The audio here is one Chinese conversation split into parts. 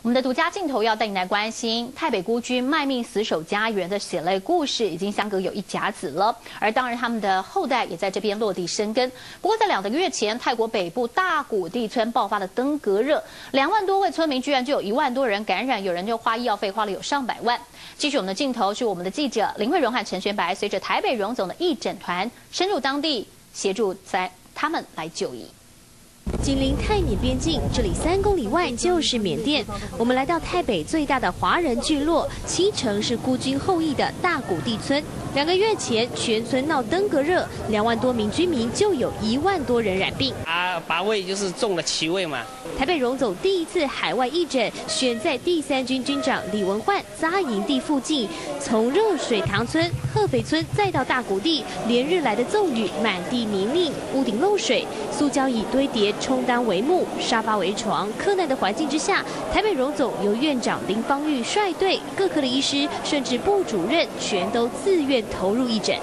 我们的独家镜头要带你来关心太北孤军卖命死守家园的血泪故事，已经相隔有一甲子了。而当然，他们的后代也在这边落地生根。不过，在2个月前，泰国北部大谷地村爆发了登革热，2万多位村民居然就有1万多人感染，有人就花医药费花了有上百万。继续我们的镜头是我们的记者林慧荣和陈玄白，随着台北荣总的义诊团深入当地，协助他们来就医。 紧邻泰缅边境，这里3公里外就是缅甸。我们来到泰北最大的华人聚落，7成是孤军后裔的大谷地村。2个月前，全村闹登革热，2万多名居民就有1万多人染病。 8位就是中了7位嘛。 台北荣总第一次海外义诊，选在第3军军长李文焕扎营地附近，从热水塘村、鹤肥村再到大谷地，连日来的骤雨，满地泥泞，屋顶漏水，塑胶椅堆叠。 充当帷幕，沙发为床，苛难的环境之下，台北荣总由院长林芳玉率队，各科的医师甚至部主任全都自愿投入义诊。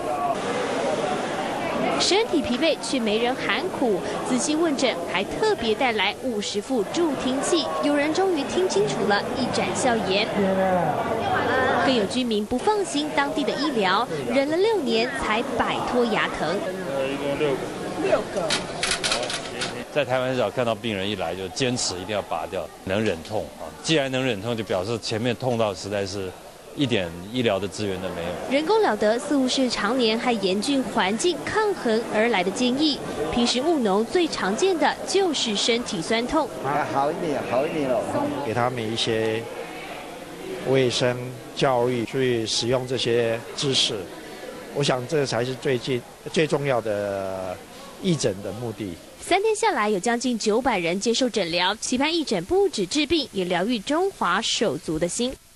身体疲惫却没人喊苦，仔细问诊还特别带来50副助听器，有人终于听清楚了，一展笑颜。更有居民不放心当地的医疗，忍了6年才摆脱牙疼。 一共6个。 在台湾很少看到病人一来就坚持一定要拔掉，能忍痛啊！既然能忍痛，就表示前面痛到实在是一点医疗的资源都没有。 人工了得似乎是常年和严峻环境抗衡而来的建议。平时务农最常见的就是身体酸痛。 好一点了。给他们一些卫生教育，去使用这些知识，我想这才是最重要的义诊的目的。 3天下来，有将近900人接受诊疗，期盼义诊不止治病，也疗愈中华手足的心。